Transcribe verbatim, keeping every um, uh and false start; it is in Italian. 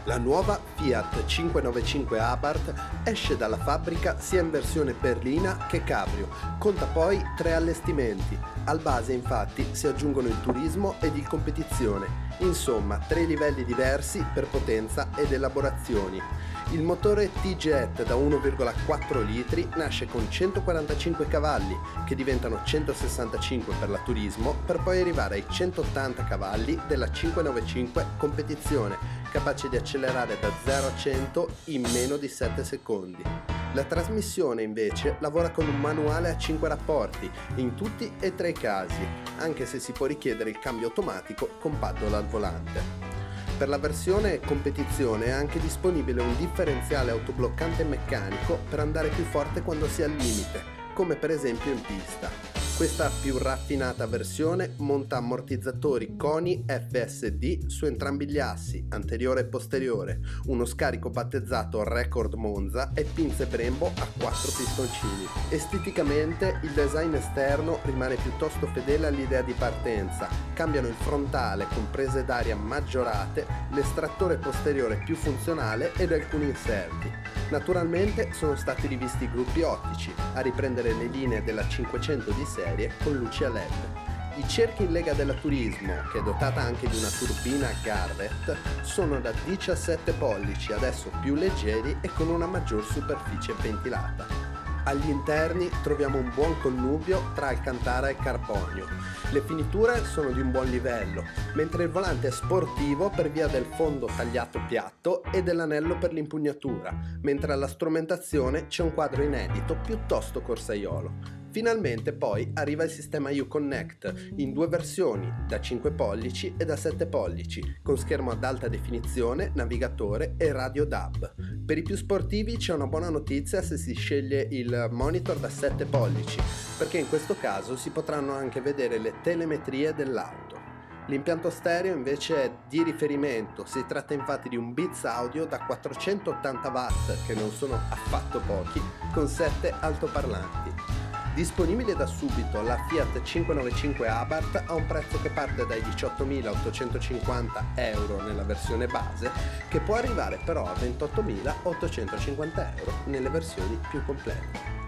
La nuova Fiat cinquecentonovantacinque Abarth esce dalla fabbrica sia in versione berlina che cabrio, conta poi tre allestimenti. Al base infatti si aggiungono il turismo ed il competizione, insomma tre livelli diversi per potenza ed elaborazioni. Il motore T-Jet da uno virgola quattro litri nasce con centoquarantacinque cavalli, che diventano centosessantacinque per la turismo, per poi arrivare ai centottanta cavalli della cinquecentonovantacinque competizione, capace di accelerare da zero a cento in meno di sette secondi. La trasmissione invece lavora con un manuale a cinque rapporti, in tutti e tre i casi, anche se si può richiedere il cambio automatico con paddle al volante. Per la versione competizione è anche disponibile un differenziale autobloccante meccanico per andare più forte quando si è al limite, come per esempio in pista. Questa più raffinata versione monta ammortizzatori Koni F S D su entrambi gli assi, anteriore e posteriore, uno scarico battezzato Record Monza e pinze Brembo a quattro pistoncini. Esteticamente il design esterno rimane piuttosto fedele all'idea di partenza, cambiano il frontale con prese d'aria maggiorate, l'estrattore posteriore più funzionale ed alcuni inserti. Naturalmente sono stati rivisti i gruppi ottici, a riprendere le linee della cinquecento di serie con luci a L E D. I cerchi in lega della Turismo, che è dotata anche di una turbina Garrett, sono da diciassette pollici, adesso più leggeri e con una maggior superficie ventilata. Agli interni troviamo un buon connubio tra alcantara e carbonio. Le finiture sono di un buon livello, mentre il volante è sportivo per via del fondo tagliato piatto e dell'anello per l'impugnatura, mentre alla strumentazione c'è un quadro inedito piuttosto corsaiolo. Finalmente poi arriva il sistema Uconnect in due versioni, da cinque pollici e da sette pollici, con schermo ad alta definizione, navigatore e radio D A B. Per i più sportivi c'è una buona notizia se si sceglie il monitor da sette pollici, perché in questo caso si potranno anche vedere le telemetrie dell'auto. L'impianto stereo invece è di riferimento, si tratta infatti di un Beats Audio da quattrocentottanta watt, che non sono affatto pochi, con sette altoparlanti. Disponibile da subito, la Fiat cinquecentonovantacinque Abarth ha un prezzo che parte dai diciottomilaottocentocinquanta euro nella versione base, che può arrivare però a ventottomilaottocentocinquanta euro nelle versioni più complete.